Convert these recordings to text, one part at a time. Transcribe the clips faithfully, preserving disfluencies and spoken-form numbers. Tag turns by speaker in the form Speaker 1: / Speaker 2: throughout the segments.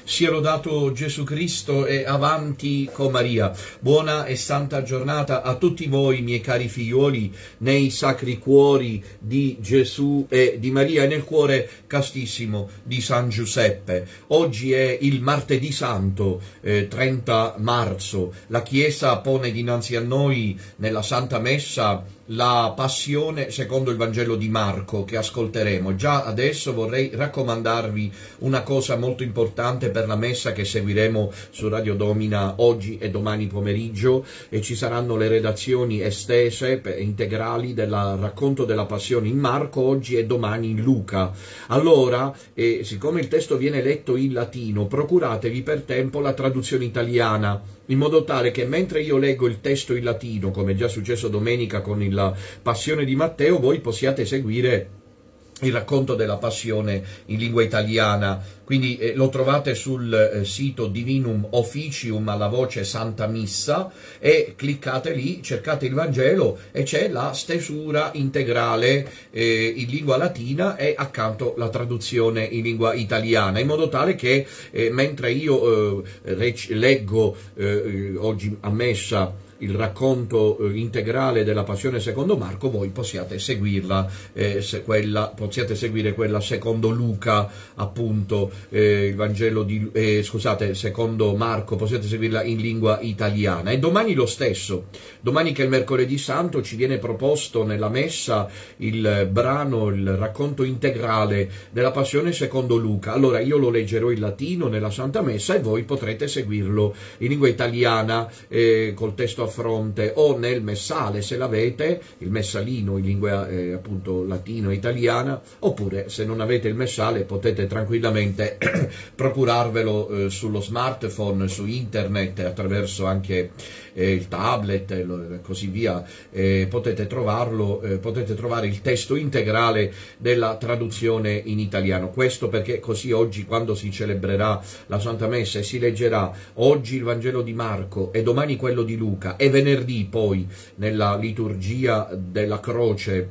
Speaker 1: Sia lodato Gesù Cristo e avanti con Maria. Buona e santa giornata a tutti voi, miei cari figliuoli, nei sacri cuori di Gesù e di Maria e nel cuore castissimo di San Giuseppe. Oggi è il martedì santo, eh, trenta marzo. La Chiesa pone dinanzi a noi nella Santa Messa la passione secondo il Vangelo di Marco che ascolteremo. Già adesso vorrei raccomandarvi una cosa molto importante per la messa che seguiremo su Radio Domina oggi e domani pomeriggio, e ci saranno le redazioni estese integrali del racconto della passione in Marco oggi e domani in Luca. Allora, eh, siccome il testo viene letto in latino, procuratevi per tempo la traduzione italiana, in modo tale che mentre io leggo il testo in latino, come già successo domenica con la Passione di Matteo, voi possiate seguire il racconto della Passione in lingua italiana. Quindi eh, lo trovate sul eh, sito Divinum Officium alla voce Santa Missa, e cliccate lì, cercate il Vangelo e c'è la stesura integrale eh, in lingua latina e accanto la traduzione in lingua italiana, in modo tale che eh, mentre io eh, leggo eh, oggi a messa il racconto eh, integrale della Passione secondo Marco, voi possiate seguirla, eh, se quella, possiate seguire quella secondo Luca, appunto, eh, il Vangelo di, eh, scusate, secondo Marco, possiate seguirla in lingua italiana. E domani lo stesso, domani che è il mercoledì santo, ci viene proposto nella messa il brano, il racconto integrale della Passione secondo Luca. Allora io lo leggerò in latino nella Santa Messa e voi potrete seguirlo in lingua italiana eh, col testo a fronte, o nel messale se l'avete, il messalino in lingua eh, appunto latino e italiana, oppure se non avete il messale potete tranquillamente procurarvelo eh, sullo smartphone, su internet, attraverso anche eh, il tablet e così via, eh, potete trovarlo, eh, potete trovare il testo integrale della traduzione in italiano. Questo perché così oggi, quando si celebrerà la Santa Messa e si leggerà oggi il Vangelo di Marco e domani quello di Luca, e venerdì poi nella liturgia della croce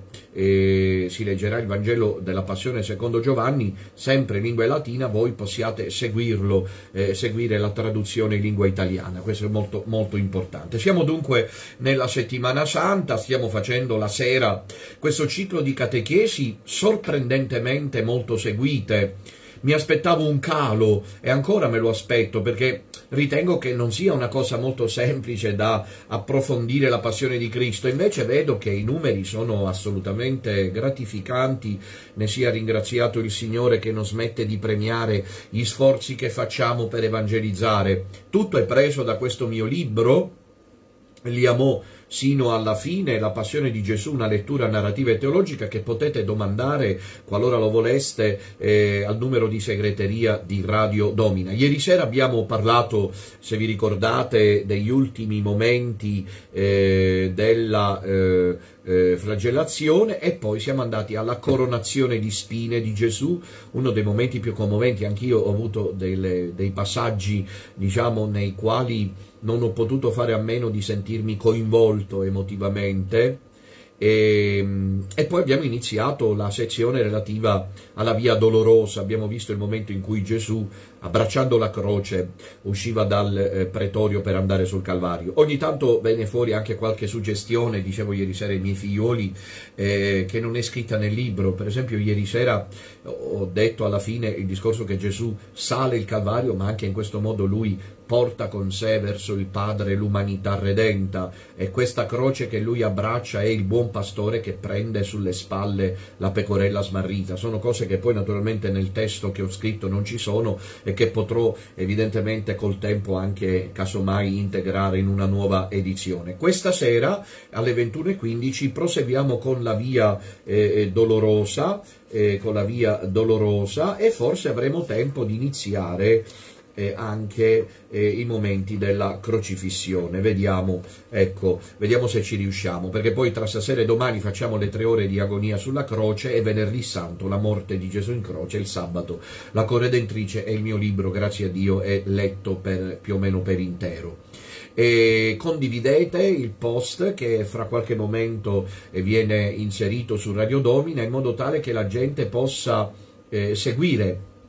Speaker 1: eh, si leggerà il Vangelo della Passione secondo Giovanni, sempre in lingua latina, voi possiate seguirlo, eh, seguire la traduzione in lingua italiana. Questo è molto, molto importante. Siamo dunque nella settimana santa, stiamo facendo la sera questo ciclo di catechesi sorprendentemente molto seguite. Mi aspettavo un calo e ancora me lo aspetto, perché ritengo che non sia una cosa molto semplice da approfondire la passione di Cristo. Invece vedo che i numeri sono assolutamente gratificanti, ne sia ringraziato il Signore che non smette di premiare gli sforzi che facciamo per evangelizzare. Tutto è preso da questo mio libro, Li amò sino alla fine, la Passione di Gesù, una lettura narrativa e teologica, che potete domandare, qualora lo voleste, eh, al numero di segreteria di Radio Domina. Ieri sera abbiamo parlato, se vi ricordate, degli ultimi momenti eh, della eh, eh, flagellazione, e poi siamo andati alla coronazione di spine di Gesù, uno dei momenti più commoventi. Anch'io ho avuto delle, dei passaggi, diciamo, nei quali non ho potuto fare a meno di sentirmi coinvolto emotivamente, e, e poi abbiamo iniziato la sezione relativa alla Via Dolorosa. Abbiamo visto il momento in cui Gesù, abbracciando la croce, usciva dal eh, pretorio per andare sul Calvario. Ogni tanto venne fuori anche qualche suggestione, dicevo ieri sera ai miei figlioli, eh, che non è scritta nel libro. Per esempio ieri sera ho detto alla fine il discorso che Gesù sale il Calvario, ma anche in questo modo lui porta con sé verso il Padre l'umanità redenta, e questa croce che lui abbraccia è il buon pastore che prende sulle spalle la pecorella smarrita. Sono cose che poi naturalmente nel testo che ho scritto non ci sono, e che potrò evidentemente col tempo anche casomai integrare in una nuova edizione. Questa sera alle ventuno e quindici proseguiamo con la Via eh, Dolorosa, eh, con la Via Dolorosa, e forse avremo tempo di iniziare Eh, anche eh, i momenti della crocifissione. Vediamo, ecco, vediamo se ci riusciamo, perché poi tra stasera e domani facciamo le tre ore di agonia sulla croce, e venerdì santo la morte di Gesù in croce, il sabato la corredentrice, e il mio libro, grazie a Dio, è letto per, più o meno per intero. E condividete il post che fra qualche momento viene inserito su Radio Domina, in modo tale che la gente possa eh, seguire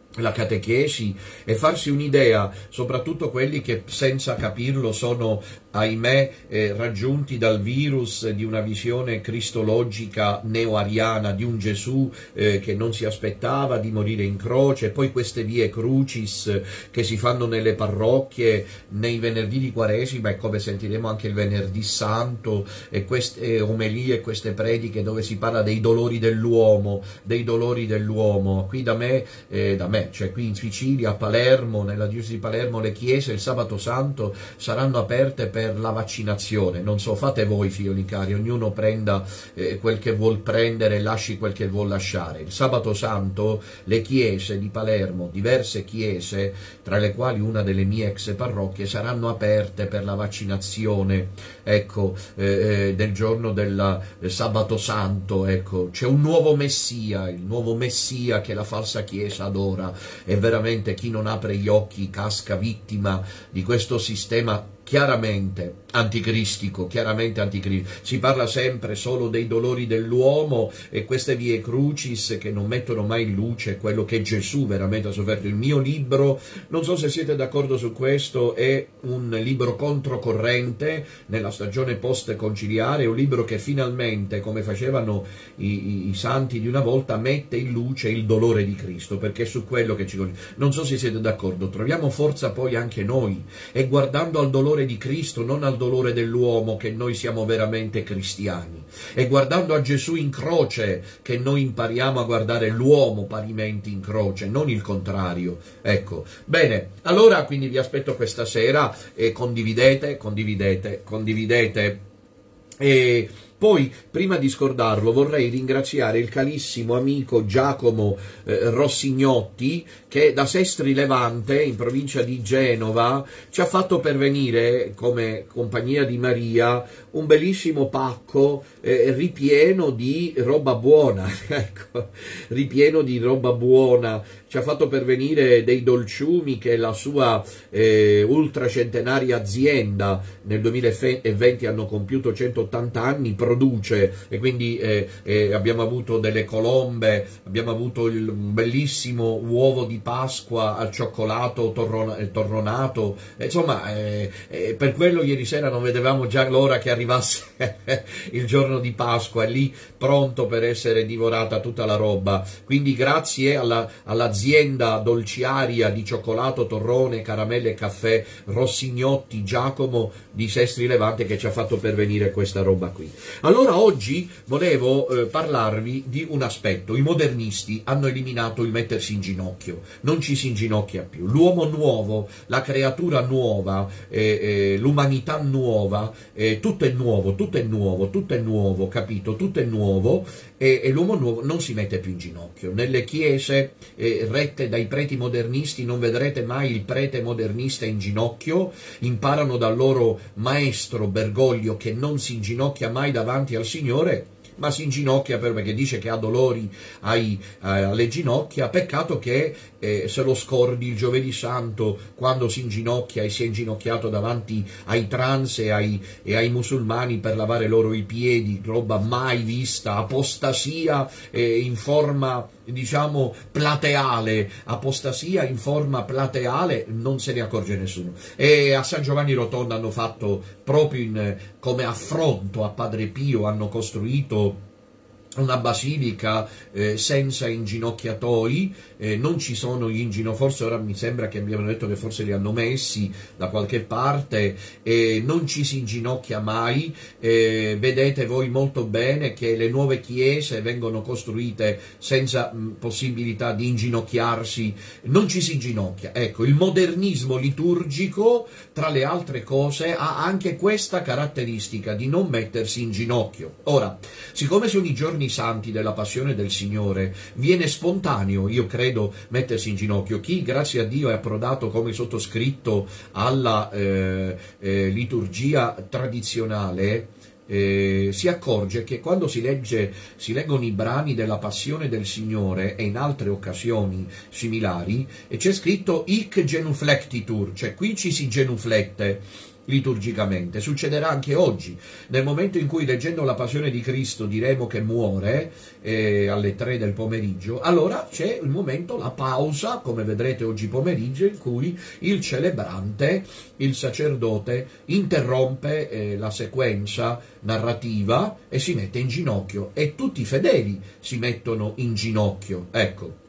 Speaker 1: la catechesi e farsi un'idea, soprattutto quelli che senza capirlo sono, ahimè, eh, raggiunti dal virus di una visione cristologica neo-ariana di un Gesù eh, che non si aspettava di morire in croce, poi queste vie crucis che si fanno nelle parrocchie, nei venerdì di Quaresima e come sentiremo anche il venerdì santo, e queste omelie, queste prediche dove si parla dei dolori dell'uomo, dei dolori dell'uomo. Qui da me, eh, da me, cioè qui in Sicilia, a Palermo, nella diocesi di Palermo, le chiese il sabato santo saranno aperte per per la vaccinazione. Non so, fate voi, figlioli cari, ognuno prenda eh, quel che vuol prendere e lasci quel che vuol lasciare. Il sabato santo le chiese di Palermo, diverse chiese, tra le quali una delle mie ex parrocchie, saranno aperte per la vaccinazione, ecco, eh, del giorno del eh, sabato santo, ecco. C'è un nuovo Messia, il nuovo Messia che la falsa chiesa adora, e veramente chi non apre gli occhi casca vittima di questo sistema chiaramente anticristico, chiaramente anticristico. Si parla sempre solo dei dolori dell'uomo e queste vie crucis che non mettono mai in luce quello che Gesù veramente ha sofferto. Il mio libro, non so se siete d'accordo su questo, è un libro controcorrente nella stagione post-conciliare, è un libro che finalmente, come facevano i, i, i santi di una volta, mette in luce il dolore di Cristo, perché è su quello che ci... Non so se siete d'accordo, troviamo forza poi anche noi, e guardando al dolore di Cristo, non al dolore dell'uomo, che noi siamo veramente cristiani, e guardando a Gesù in croce che noi impariamo a guardare l'uomo parimenti in croce, non il contrario. Ecco, bene, allora quindi vi aspetto questa sera e condividete, condividete, condividete. E poi, prima di scordarlo, vorrei ringraziare il carissimo amico Giacomo eh, Rossignotti, che da Sestri Levante, in provincia di Genova, ci ha fatto pervenire, come Compagnia di Maria, un bellissimo pacco eh, ripieno di roba buona, ecco, ripieno di roba buona. Ci ha fatto pervenire dei dolciumi che la sua eh, ultracentenaria azienda nel duemilaventi hanno compiuto centottanta anni, produce, e quindi eh, eh, abbiamo avuto delle colombe, abbiamo avuto il bellissimo uovo di Pasqua al cioccolato torron torronato, insomma eh, eh, per quello ieri sera non vedevamo già l'ora che arrivasse il giorno di Pasqua, è lì pronto per essere divorata tutta la roba. Quindi grazie all'azienda all dolciaria di cioccolato, torrone, caramelle e caffè Rossignotti Giacomo di Sestri Levante, che ci ha fatto pervenire questa roba qui. Allora oggi volevo eh, parlarvi di un aspetto. I modernisti hanno eliminato il mettersi in ginocchio, non ci si inginocchia più. L'uomo nuovo, la creatura nuova, eh, eh, l'umanità nuova, eh, tutto è nuovo, tutto è nuovo, tutto è nuovo, capito? Tutto è nuovo, e, e l'uomo nuovo non si mette più in ginocchio. Nelle chiese eh, rette dai preti modernisti non vedrete mai il prete modernista in ginocchio, imparano dal loro maestro Bergoglio che non si inginocchia mai davanti al Signore, ma si inginocchia perché dice che ha dolori ai, alle ginocchia. Peccato che eh, se lo scordi il giovedì santo, quando si inginocchia e si è inginocchiato davanti ai trans e ai, e ai musulmani per lavare loro i piedi, roba mai vista, apostasia eh, in forma, diciamo, plateale, apostasia in forma plateale, non se ne accorge nessuno. E a San Giovanni Rotondo hanno fatto, proprio in, come affronto a Padre Pio, hanno costruito una basilica eh, senza inginocchiatoi, eh, non ci sono gli inginocchiatori, forse ora mi sembra che mi abbiano detto che forse li hanno messi da qualche parte, eh, non ci si inginocchia mai. Eh, vedete voi molto bene che le nuove chiese vengono costruite senza mh, possibilità di inginocchiarsi, non ci si inginocchia. Ecco, il modernismo liturgico, tra le altre cose, ha anche questa caratteristica di non mettersi in ginocchio. Ora, siccome sono i giorni santi della passione del Signore, viene spontaneo, io credo, mettersi in ginocchio. Chi, grazie a Dio, è approdato come sottoscritto alla eh, eh, liturgia tradizionale, Eh, si accorge che quando si, legge, si leggono i brani della passione del Signore e in altre occasioni similari, c'è scritto hic genuflectitur, cioè qui ci si genuflette. liturgicamente. Succederà anche oggi, nel momento in cui leggendo la Passione di Cristo diremo che muore eh, alle tre del pomeriggio, allora c'è il momento, la pausa, come vedrete oggi pomeriggio, in cui il celebrante, il sacerdote, interrompe eh, la sequenza narrativa e si mette in ginocchio, e tutti i fedeli si mettono in ginocchio, ecco.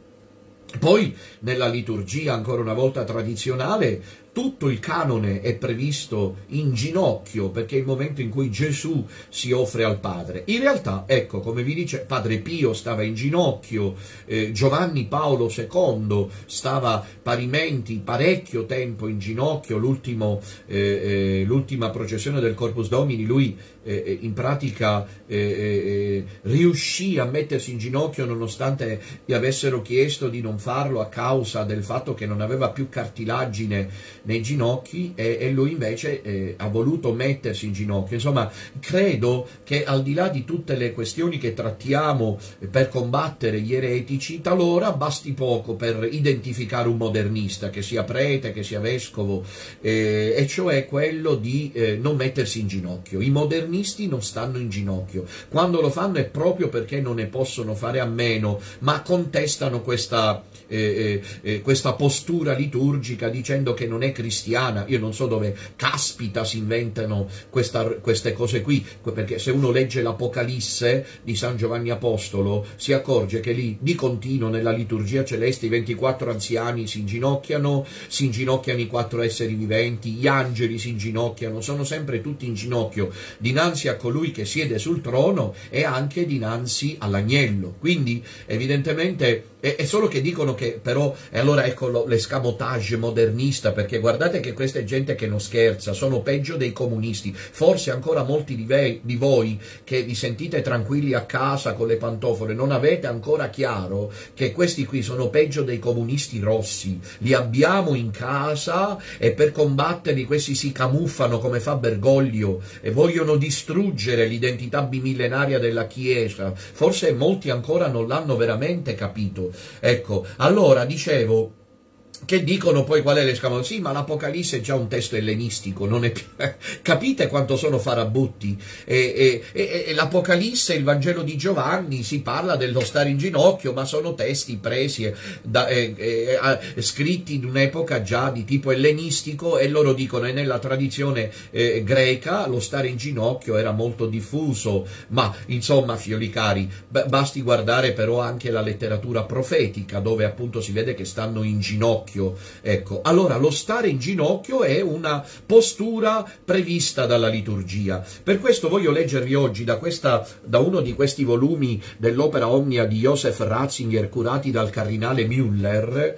Speaker 1: Poi nella liturgia, ancora una volta tradizionale, tutto il canone è previsto in ginocchio, perché è il momento in cui Gesù si offre al Padre. In realtà, ecco, come vi dice, Padre Pio stava in ginocchio, eh, Giovanni Paolo secondo stava parimenti parecchio tempo in ginocchio, l'ultimo, eh, eh, l'ultima processione del Corpus Domini, lui eh, in pratica eh, eh, riuscì a mettersi in ginocchio nonostante gli avessero chiesto di non farlo a causa del fatto che non aveva più cartilagine nei ginocchi, e, e lui invece eh, ha voluto mettersi in ginocchio. Insomma, credo che al di là di tutte le questioni che trattiamo per combattere gli eretici, talora basti poco per identificare un modernista, che sia prete, che sia vescovo, eh, e cioè quello di eh, non mettersi in ginocchio. I modernisti non stanno in ginocchio, quando lo fanno è proprio perché non ne possono fare a meno, ma contestano questa, eh, eh, questa postura liturgica dicendo che non è cristiana. Io non so dove caspita si inventano questa, queste cose qui, perché se uno legge l'Apocalisse di San Giovanni Apostolo si accorge che lì di continuo nella liturgia celeste i ventiquattro anziani si inginocchiano, si inginocchiano i quattro esseri viventi, gli angeli si inginocchiano, sono sempre tutti in ginocchio dinanzi a colui che siede sul trono e anche dinanzi all'agnello. Quindi evidentemente è, è solo che dicono che però, e allora ecco l'escamotage modernista, perché guardate che questa è gente che non scherza, sono peggio dei comunisti. Forse ancora molti di, ve, di voi che vi sentite tranquilli a casa con le pantofole non avete ancora chiaro che questi qui sono peggio dei comunisti rossi. Li abbiamo in casa e per combatterli questi si camuffano come fa Bergoglio e vogliono distruggere l'identità bimillenaria della Chiesa. Forse molti ancora non l'hanno veramente capito. Ecco, allora dicevo, che dicono poi qual è l'escamotage? Sì, ma l'Apocalisse è già un testo ellenistico, non è più... Capite quanto sono farabutti? E, e, e, e l'Apocalisse, il Vangelo di Giovanni, si parla dello stare in ginocchio, ma sono testi presi, da, eh, eh, scritti in un'epoca già di tipo ellenistico, e loro dicono che nella tradizione eh, greca lo stare in ginocchio era molto diffuso, ma insomma, fioli cari, basti guardare però anche la letteratura profetica, dove appunto si vede che stanno in ginocchio. Ecco, allora lo stare in ginocchio è una postura prevista dalla liturgia. Per questo voglio leggervi oggi da, questa, da uno di questi volumi dell'opera Omnia di Joseph Ratzinger, curati dal cardinale Müller,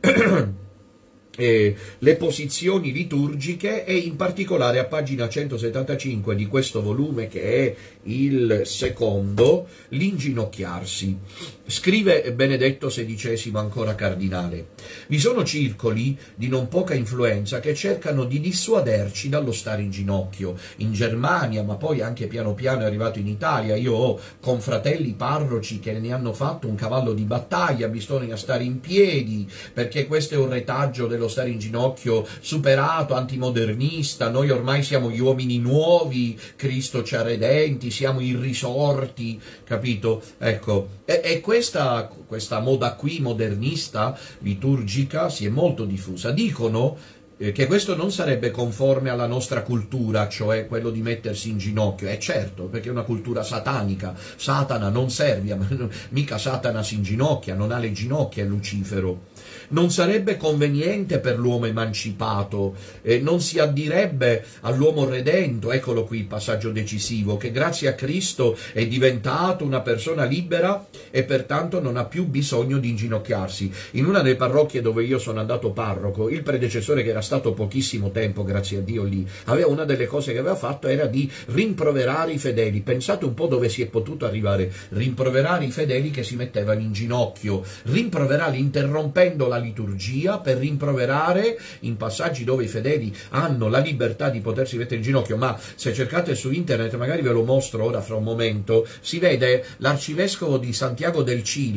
Speaker 1: Eh, le posizioni liturgiche, e in particolare a pagina centosettantacinque di questo volume, che è il secondo, l'inginocchiarsi. Scrive Benedetto sedicesimo, ancora cardinale: vi sono circoli di non poca influenza che cercano di dissuaderci dallo stare in ginocchio, in Germania, ma poi anche piano piano è arrivato in Italia. Io ho confratelli parroci che ne hanno fatto un cavallo di battaglia, bisogna stare in piedi, perché questo è un retaggio dello stare in ginocchio superato, antimodernista. Noi ormai siamo gli uomini nuovi, Cristo ci ha redenti, siamo i risorti, capito? Ecco, e, e questa, questa moda qui modernista, liturgica, si è molto diffusa. Dicono eh, che questo non sarebbe conforme alla nostra cultura, cioè quello di mettersi in ginocchio. È certo, perché è una cultura satanica. Satana non serve, mica Satana si inginocchia, non ha le ginocchia Lucifero. Non sarebbe conveniente per l'uomo emancipato, eh, non si addirebbe all'uomo redento, eccolo qui il passaggio decisivo, che grazie a Cristo è diventato una persona libera e pertanto non ha più bisogno di inginocchiarsi. In una delle parrocchie dove io sono andato parroco, il predecessore, che era stato pochissimo tempo, grazie a Dio, lì, aveva una delle cose che aveva fatto era di rimproverare i fedeli. Pensate un po' dove si è potuto arrivare: rimproverare i fedeli che si mettevano in ginocchio, rimproverarli interrompendo la liturgia per rimproverare in passaggi dove i fedeli hanno la libertà di potersi mettere in ginocchio. Ma se cercate su internet, magari ve lo mostro ora fra un momento, si vede l'arcivescovo di Santiago del Cile,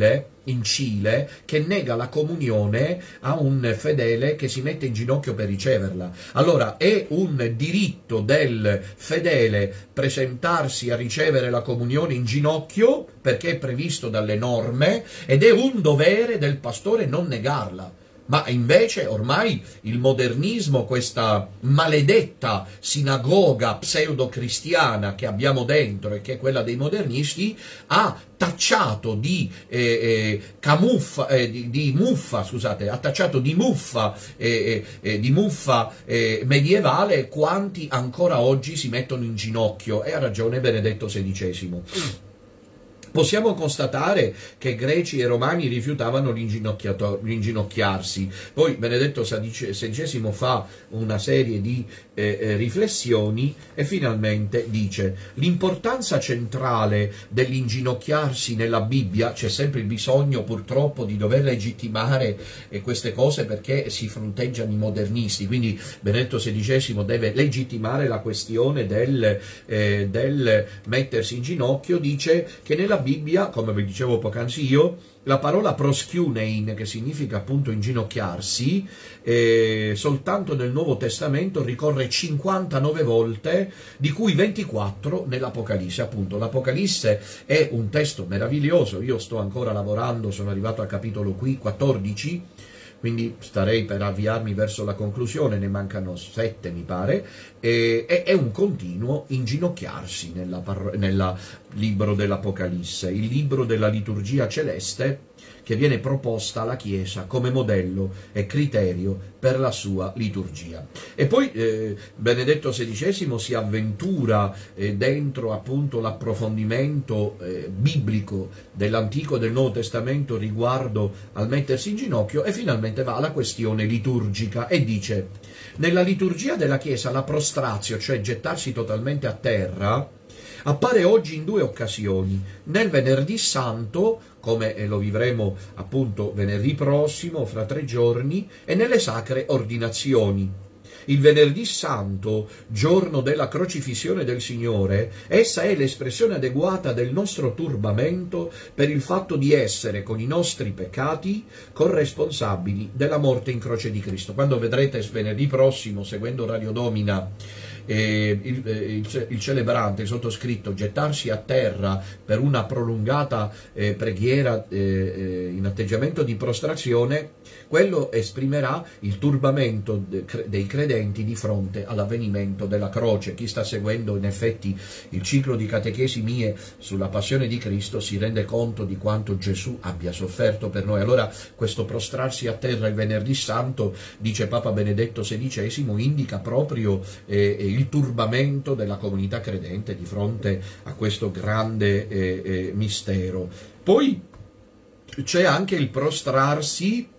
Speaker 1: in Cile che nega la comunione a un fedele che si mette in ginocchio per riceverla. Allora è un diritto del fedele presentarsi a ricevere la comunione in ginocchio perché è previsto dalle norme ed è un dovere del pastore non negarla. Ma invece ormai il modernismo, questa maledetta sinagoga pseudo-cristiana che abbiamo dentro e che è quella dei modernisti, ha tacciato di, eh, eh, camuffa, eh, di, di muffa, scusate, ha tacciato di muffa, eh, eh, di muffa eh, medievale quanti ancora oggi si mettono in ginocchio, e ha ragione Benedetto sedicesimo. Possiamo constatare che greci e romani rifiutavano l'inginocchiarsi. Poi Benedetto sedicesimo fa una serie di eh, riflessioni e finalmente dice: l'importanza centrale dell'inginocchiarsi nella Bibbia, c'è sempre il bisogno purtroppo di dover legittimare eh, queste cose perché si fronteggiano i modernisti, quindi Benedetto sedicesimo deve legittimare la questione del, eh, del mettersi in ginocchio. Dice che nella Bibbia, come vi dicevo poc'anzi io, la parola proskiunein, che significa appunto inginocchiarsi, eh, soltanto nel Nuovo Testamento ricorre cinquantanove volte, di cui ventiquattro nell'Apocalisse. Appunto, l'Apocalisse è un testo meraviglioso, io sto ancora lavorando, sono arrivato al capitolo qui quattordici, quindi starei per avviarmi verso la conclusione, ne mancano sette mi pare, e, e, è un continuo inginocchiarsi nella, nella libro dell'Apocalisse, il libro della liturgia celeste che viene proposta alla Chiesa come modello e criterio per la sua liturgia. E poi eh, Benedetto sedicesimo si avventura eh, dentro appunto l'approfondimento eh, biblico dell'Antico e del Nuovo Testamento riguardo al mettersi in ginocchio, e finalmente va alla questione liturgica e dice: nella liturgia della Chiesa la prostrazio, cioè gettarsi totalmente a terra, appare oggi in due occasioni: nel venerdì santo, come lo vivremo appunto venerdì prossimo, fra tre giorni, e nelle sacre ordinazioni. Il venerdì santo, giorno della crocifissione del Signore, essa è l'espressione adeguata del nostro turbamento per il fatto di essere, con i nostri peccati, corresponsabili della morte in croce di Cristo. Quando vedrete venerdì prossimo, seguendo Radio Domina, Eh, il, il, il celebrante, il sottoscritto, gettarsi a terra per una prolungata eh, preghiera eh, in atteggiamento di prostrazione, quello esprimerà il turbamento de, dei credenti di fronte all'avvenimento della croce. Chi sta seguendo in effetti il ciclo di catechesi mie sulla passione di Cristo si rende conto di quanto Gesù abbia sofferto per noi. Allora questo prostrarsi a terra il venerdì santo, dice Papa Benedetto sedicesimo, indica proprio eh, il turbamento della comunità credente di fronte a questo grande eh, eh, mistero. Poi c'è anche il prostrarsi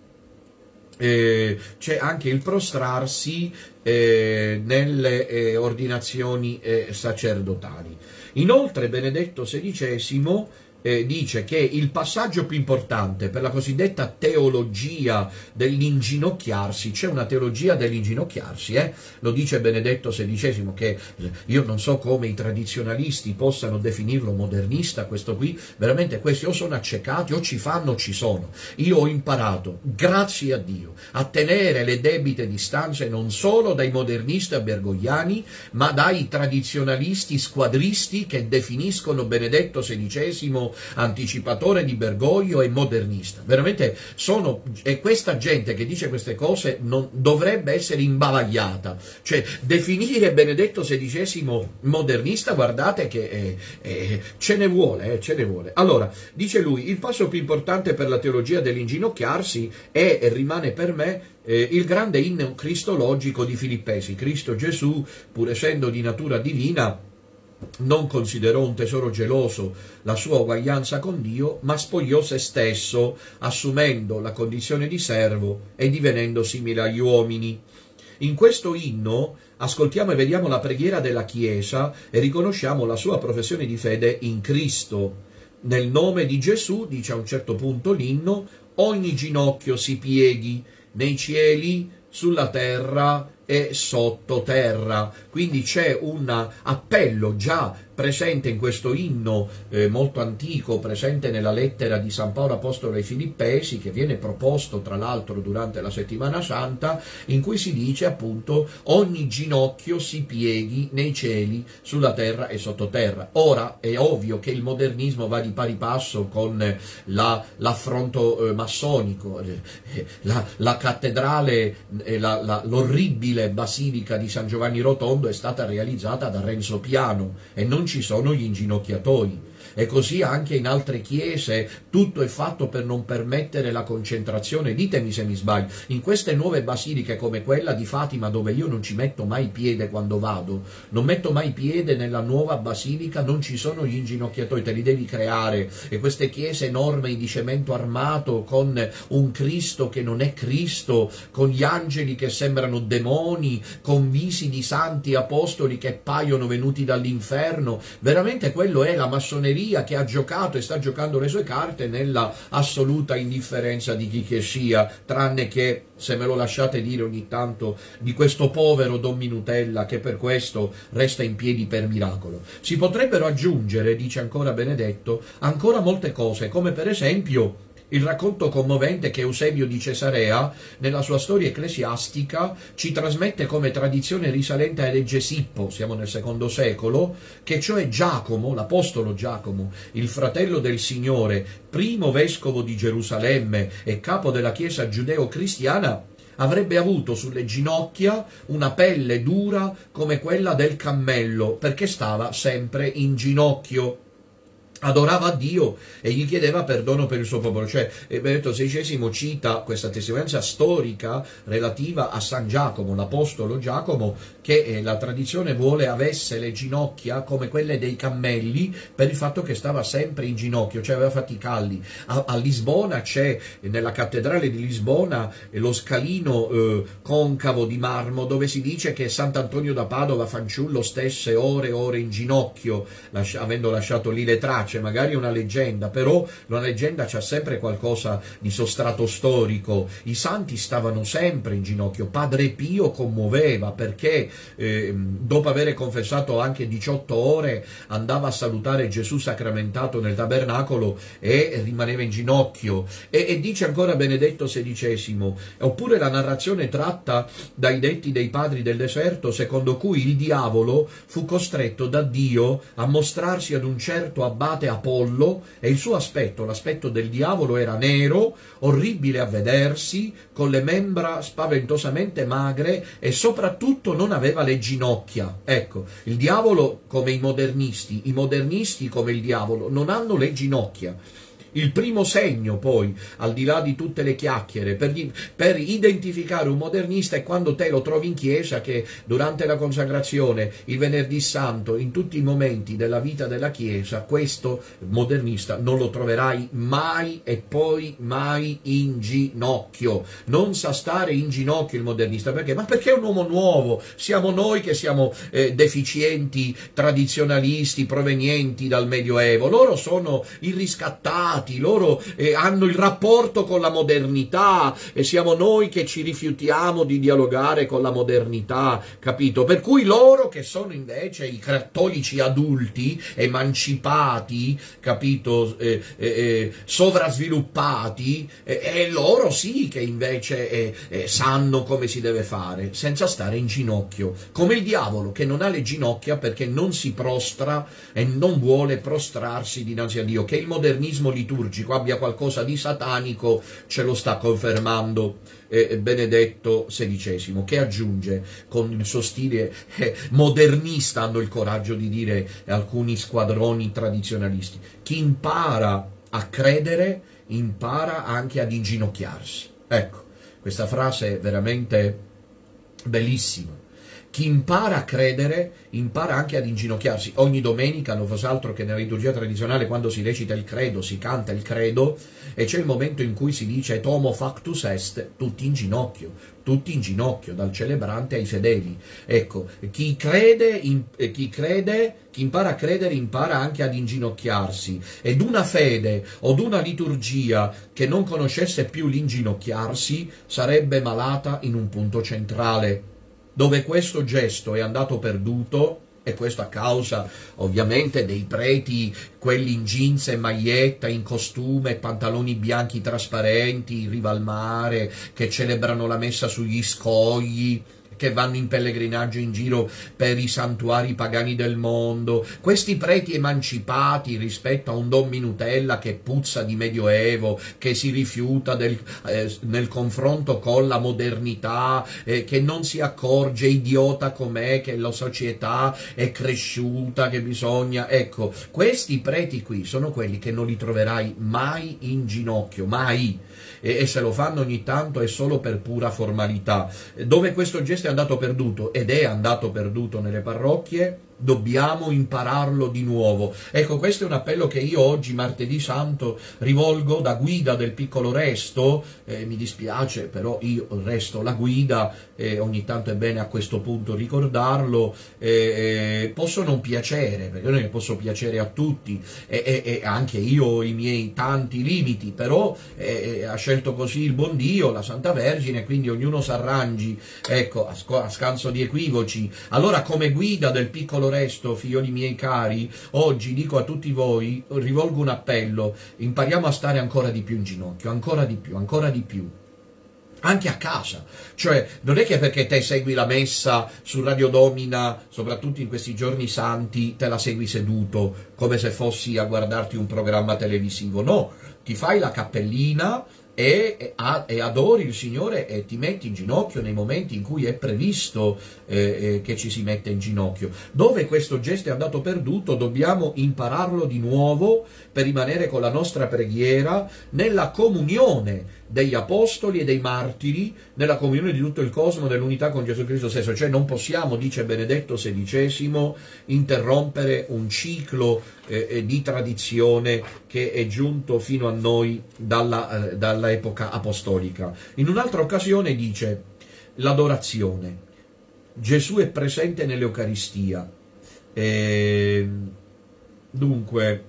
Speaker 1: eh, c'è anche il prostrarsi eh, nelle eh, ordinazioni eh, sacerdotali. Inoltre Benedetto sedicesimo Eh, dice che il passaggio più importante per la cosiddetta teologia dell'inginocchiarsi, c'è una teologia dell'inginocchiarsi, eh? Lo dice Benedetto sedicesimo, che io non so come i tradizionalisti possano definirlo modernista, questo qui, veramente questi o sono accecati o ci fanno o ci sono. Io ho imparato, grazie a Dio, a tenere le debite distanze non solo dai modernisti bergogliani, ma dai tradizionalisti squadristi che definiscono Benedetto sedicesimo anticipatore di Bergoglio e modernista. Veramente sono, e questa gente che dice queste cose non dovrebbe essere imbavagliata, cioè definire Benedetto sedicesimo modernista, guardate che eh, eh, ce ne vuole, eh, ce ne vuole. Allora, dice lui, il passo più importante per la teologia dell'inginocchiarsi è e rimane per me eh, il grande inno cristologico di Filippesi. Cristo Gesù, pur essendo di natura divina, non considerò un tesoro geloso la sua uguaglianza con Dio, ma spogliò se stesso, assumendo la condizione di servo e divenendo simile agli uomini. In questo inno ascoltiamo e vediamo la preghiera della Chiesa e riconosciamo la sua professione di fede in Cristo. Nel nome di Gesù, dice a un certo punto l'inno, ogni ginocchio si pieghi nei cieli, sulla terra e sottoterra. Quindi c'è un appello già presente in questo inno eh, molto antico, presente nella lettera di San Paolo Apostolo ai Filippesi, che viene proposto tra l'altro durante la Settimana Santa, in cui si dice appunto ogni ginocchio si pieghi nei cieli, sulla terra e sottoterra. Ora è ovvio che il modernismo va di pari passo con la, l'affronto eh, massonico, eh, la, la cattedrale, eh, la, la, l'orribile basilica di San Giovanni Rotondo è stata realizzata da Renzo Piano e non ci sono gli inginocchiatori. E così anche in altre chiese tutto è fatto per non permettere la concentrazione. Ditemi se mi sbaglio, in queste nuove basiliche come quella di Fatima, dove io non ci metto mai piede quando vado, non metto mai piede nella nuova basilica, non ci sono gli inginocchiatori, te li devi creare. E queste chiese enormi di cemento armato con un Cristo che non è Cristo, con gli angeli che sembrano demoni, con visi di santi apostoli che paiono venuti dall'inferno, veramente quello è la massoneria che ha giocato e sta giocando le sue carte nella assoluta indifferenza di chi che sia, tranne che, se me lo lasciate dire ogni tanto, di questo povero Don Minutella che per questo resta in piedi per miracolo. Si potrebbero aggiungere, dice ancora Benedetto, ancora molte cose, come per esempio il racconto commovente che Eusebio di Cesarea, nella sua storia ecclesiastica, ci trasmette come tradizione risalente a Regge Sippo, siamo nel secondo secolo, che cioè Giacomo, l'apostolo Giacomo, il fratello del Signore, primo vescovo di Gerusalemme e capo della Chiesa giudeo-cristiana, avrebbe avuto sulle ginocchia una pelle dura come quella del cammello, perché stava sempre in ginocchio. Adorava Dio e gli chiedeva perdono per il suo popolo. Cioè Benedetto sedicesimo cita questa testimonianza storica relativa a San Giacomo, l'apostolo Giacomo, che eh, la tradizione vuole avesse le ginocchia come quelle dei cammelli per il fatto che stava sempre in ginocchio, cioè aveva fatto i calli. A, a Lisbona c'è, nella cattedrale di Lisbona, lo scalino eh, concavo di marmo dove si dice che Sant'Antonio da Padova, fanciullo, stesse ore e ore in ginocchio, lasci- avendo lasciato lì le tracce. Magari una leggenda, però la leggenda c'ha sempre qualcosa di sostrato storico. I santi stavano sempre in ginocchio. Padre Pio commuoveva perché eh, dopo aver confessato anche diciotto ore andava a salutare Gesù sacramentato nel tabernacolo e rimaneva in ginocchio. E, e dice ancora Benedetto sedicesimo, oppure la narrazione tratta dai detti dei padri del deserto, secondo cui il diavolo fu costretto da Dio a mostrarsi ad un certo abate Apollo, e il suo aspetto, l'aspetto del diavolo, era nero, orribile a vedersi, con le membra spaventosamente magre e soprattutto non aveva le ginocchia. Ecco, il diavolo come i modernisti, i modernisti come il diavolo non hanno le ginocchia. Il primo segno poi, al di là di tutte le chiacchiere, per, gli, per identificare un modernista è quando te lo trovi in chiesa che durante la consacrazione, il venerdì santo, in tutti i momenti della vita della chiesa, questo modernista non lo troverai mai e poi mai in ginocchio. Non sa stare in ginocchio il modernista, perché? Ma perché è un uomo nuovo, siamo noi che siamo eh, deficienti, tradizionalisti, provenienti dal Medioevo, loro sono i riscattati, loro eh, hanno il rapporto con la modernità e siamo noi che ci rifiutiamo di dialogare con la modernità, capito? Per cui loro che sono invece i cattolici adulti, emancipati, capito, eh, eh, sovrasviluppati, eh, eh, loro sì che invece eh, eh, sanno come si deve fare, senza stare in ginocchio, come il diavolo che non ha le ginocchia perché non si prostra e non vuole prostrarsi dinanzi a Dio. Che il modernismo liturgico abbia qualcosa di satanico ce lo sta confermando eh, Benedetto sedicesimo, che aggiunge con il suo stile eh, modernista, hanno il coraggio di dire alcuni squadroni tradizionalisti: chi impara a credere impara anche ad inginocchiarsi. Ecco, questa frase è veramente bellissima. Chi impara a credere impara anche ad inginocchiarsi. Ogni domenica, non fosse altro che nella liturgia tradizionale, quando si recita il credo, si canta il credo e c'è il momento in cui si dice et homo factus est, tutti in ginocchio, tutti in ginocchio, dal celebrante ai fedeli. Ecco, chi crede, in, eh, chi crede, chi impara a credere impara anche ad inginocchiarsi, ed una fede o una liturgia che non conoscesse più l'inginocchiarsi sarebbe malata in un punto centrale. Dove questo gesto è andato perduto, e questo a causa ovviamente dei preti, quelli in jeans e maglietta, in costume, pantaloni bianchi trasparenti, in riva al mare, che celebrano la messa sugli scogli, che vanno in pellegrinaggio in giro per i santuari pagani del mondo, questi preti emancipati rispetto a un Don Minutella che puzza di medioevo, che si rifiuta del, eh, nel confronto con la modernità, eh, che non si accorge, idiota com'è, che la società è cresciuta, che bisogna... Ecco, questi preti qui sono quelli che non li troverai mai in ginocchio, mai. E, e se lo fanno ogni tanto è solo per pura formalità. Dove questo gesto è andato perduto, ed è andato perduto nelle parrocchie, dobbiamo impararlo di nuovo. Ecco, questo è un appello che io oggi, martedì santo, rivolgo da guida del piccolo Resto. Eh, mi dispiace, però io resto la guida, eh, ogni tanto è bene a questo punto ricordarlo. Eh, eh, posso non piacere, perché non è che posso piacere a tutti, e eh, eh, anche io ho i miei tanti limiti, però eh, ha scelto così il buon Dio, la Santa Vergine, quindi ognuno s'arrangi, ecco, a, a scanso di equivoci. Allora, come guida del piccolo Resto, figlioli miei cari, oggi dico a tutti voi, rivolgo un appello: impariamo a stare ancora di più in ginocchio, ancora di più, ancora di più. Anche a casa, cioè non è che perché te segui la messa su Radio Domina, soprattutto in questi giorni santi, te la segui seduto come se fossi a guardarti un programma televisivo, no, ti fai la cappellina e, e, e adori il Signore e ti metti in ginocchio nei momenti in cui è previsto eh, eh, che ci si mette in ginocchio. Dove questo gesto è andato perduto dobbiamo impararlo di nuovo per rimanere con la nostra preghiera nella comunione degli apostoli e dei martiri, nella comunione di tutto il cosmo, nell'unità con Gesù Cristo stesso. Cioè non possiamo, dice Benedetto sedicesimo, interrompere un ciclo eh, di tradizione che è giunto fino a noi dalla, eh, dall'epoca apostolica. In un'altra occasione dice l'adorazione. Gesù è presente nell'Eucaristia. E, dunque,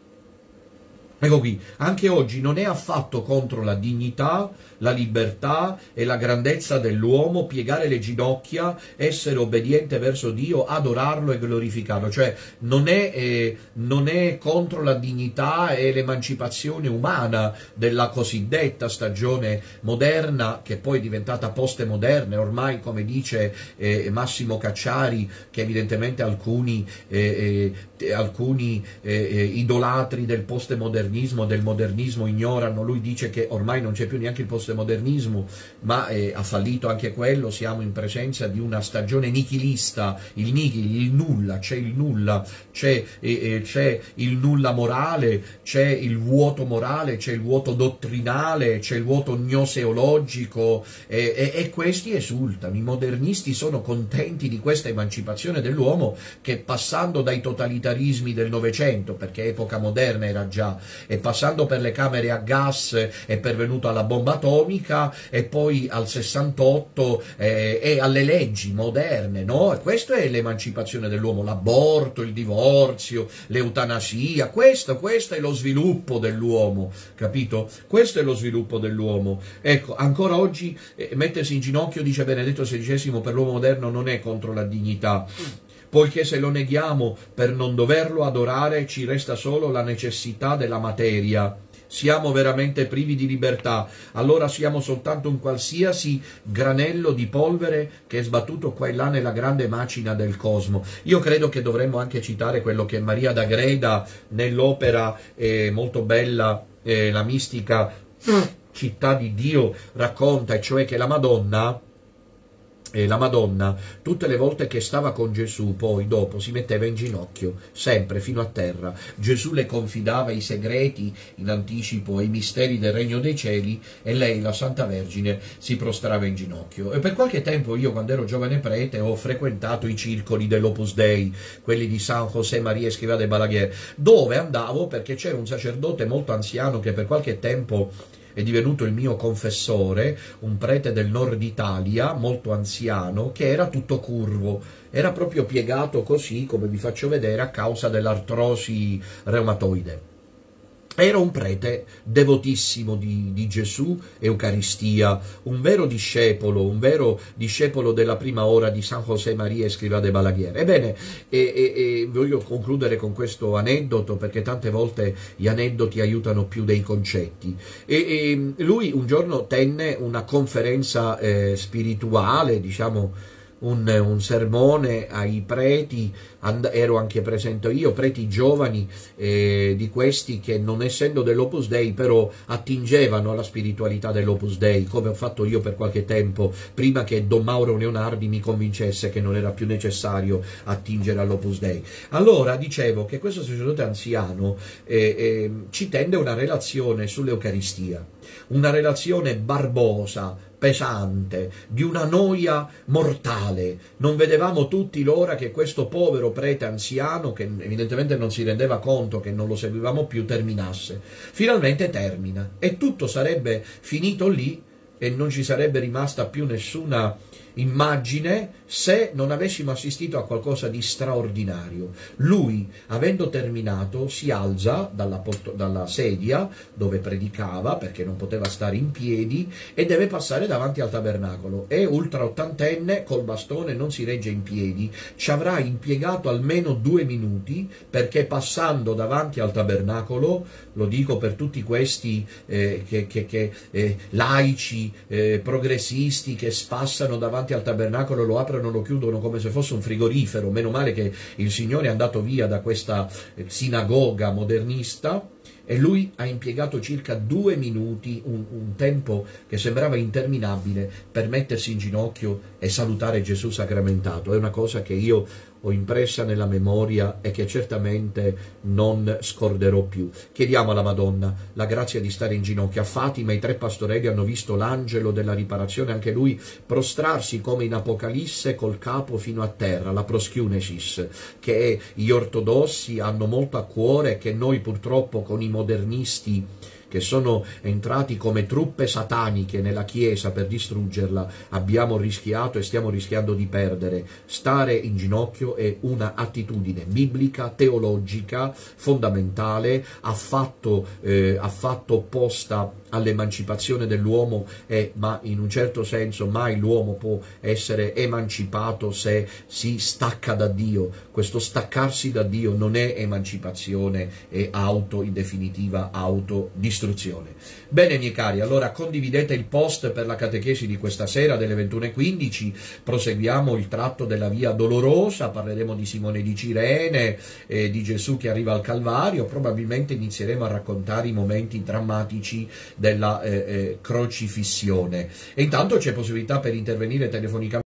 Speaker 1: ecco qui, anche oggi non è affatto contro la dignità, la libertà e la grandezza dell'uomo piegare le ginocchia, essere obbediente verso Dio, adorarlo e glorificarlo. Cioè non è, eh, non è contro la dignità e l'emancipazione umana della cosiddetta stagione moderna, che poi è diventata post-moderna, ormai, come dice eh, Massimo Cacciari, che evidentemente alcuni, eh, eh, alcuni eh, eh, idolatri del post-modernismo, del modernismo ignorano. Lui dice che ormai non c'è più neanche il post-modernismo, ma eh, ha fallito anche quello. Siamo in presenza di una stagione nichilista, il nichil, il nulla, c'è il nulla, c'è eh, eh, il nulla morale, c'è il vuoto morale, c'è il vuoto dottrinale, c'è il vuoto gnoseologico, eh, eh, e questi esultano. I modernisti sono contenti di questa emancipazione dell'uomo che, passando dai totalitarismi del Novecento, perché epoca moderna era già, e passando per le camere a gas è pervenuto alla bomba atomica, e poi al sessantotto eh, e alle leggi moderne, no? E questa è l'emancipazione dell'uomo, l'aborto, il divorzio, l'eutanasia. Questo, questo è lo sviluppo dell'uomo, capito? Questo è lo sviluppo dell'uomo. Ecco, ancora oggi eh, mettersi in ginocchio, dice Benedetto sedicesimo, per l'uomo moderno non è contro la dignità, poiché se lo neghiamo per non doverlo adorare ci resta solo la necessità della materia. Siamo veramente privi di libertà, allora siamo soltanto un qualsiasi granello di polvere che è sbattuto qua e là nella grande macina del cosmo. Io credo che dovremmo anche citare quello che Maria d'Agreda nell'opera eh, molto bella, eh, La mistica città di Dio, racconta, e cioè che la Madonna... E la Madonna, tutte le volte che stava con Gesù, poi dopo si metteva in ginocchio, sempre fino a terra. Gesù le confidava i segreti in anticipo e i misteri del regno dei cieli, e lei, la Santa Vergine, si prostrava in ginocchio. E per qualche tempo io, quando ero giovane prete, ho frequentato i circoli dell'Opus Dei, quelli di San José María Escrivá de Balaguer, dove andavo perché c'era un sacerdote molto anziano che per qualche tempo è divenuto il mio confessore, un prete del nord Italia, molto anziano, che era tutto curvo, era proprio piegato così, come vi faccio vedere, a causa dell'artrosi reumatoide. Era un prete devotissimo di, di Gesù, Eucaristia, un vero discepolo, un vero discepolo della prima ora di San José María Escrivá de Balaguer. Ebbene, e, e, e voglio concludere con questo aneddoto, perché tante volte gli aneddoti aiutano più dei concetti. E, e lui un giorno tenne una conferenza eh, spirituale, diciamo, Un, un sermone ai preti, and, ero anche presente io, preti giovani eh, di questi che non essendo dell'Opus Dei però attingevano alla spiritualità dell'Opus Dei, come ho fatto io per qualche tempo, prima che Don Mauro Leonardi mi convincesse che non era più necessario attingere all'Opus Dei. Allora dicevo che questo sacerdote anziano eh, eh, ci tende una relazione sull'Eucaristia, una relazione barbosa, pesante, di una noia mortale. Non vedevamo tutti l'ora che questo povero prete anziano, che evidentemente non si rendeva conto che non lo seguivamo più, terminasse. Finalmente termina e tutto sarebbe finito lì e non ci sarebbe rimasta più nessuna immagine se non avessimo assistito a qualcosa di straordinario. Lui, avendo terminato, si alza dalla, dalla sedia dove predicava, perché non poteva stare in piedi, e deve passare davanti al tabernacolo. È ultra ottantenne, col bastone non si regge in piedi, ci avrà impiegato almeno due minuti, perché passando davanti al tabernacolo, lo dico per tutti questi eh, che, che, che, eh, laici, eh, progressisti che spassano davanti al tabernacolo, lo aprono e lo chiudono come se fosse un frigorifero. Meno male che il Signore è andato via da questa sinagoga modernista, e lui ha impiegato circa due minuti, un, un tempo che sembrava interminabile, per mettersi in ginocchio e salutare Gesù sacramentato. È una cosa che io ho impressa nella memoria e che certamente non scorderò più. Chiediamo alla Madonna la grazia di stare in ginocchio. A Fatima i tre pastorelli hanno visto l'angelo della riparazione, anche lui prostrarsi come in Apocalisse col capo fino a terra, la proschiunesis, che gli ortodossi hanno molto a cuore, che noi purtroppo con i modernisti che sono entrati come truppe sataniche nella Chiesa per distruggerla, abbiamo rischiato e stiamo rischiando di perdere. Stare in ginocchio è una attitudine biblica, teologica, fondamentale, affatto, eh, affatto opposta all'emancipazione dell'uomo, eh, ma in un certo senso mai l'uomo può essere emancipato se si stacca da Dio. Questo staccarsi da Dio non è emancipazione, è auto, in definitiva, autodistruzione. Bene, miei cari, allora condividete il post per la catechesi di questa sera delle ventuno e quindici, proseguiamo il tratto della Via Dolorosa, parleremo di Simone di Cirene, eh, di Gesù che arriva al Calvario, probabilmente inizieremo a raccontare i momenti drammatici della eh, eh, crocifissione. E intanto c'è possibilità per intervenire telefonicamente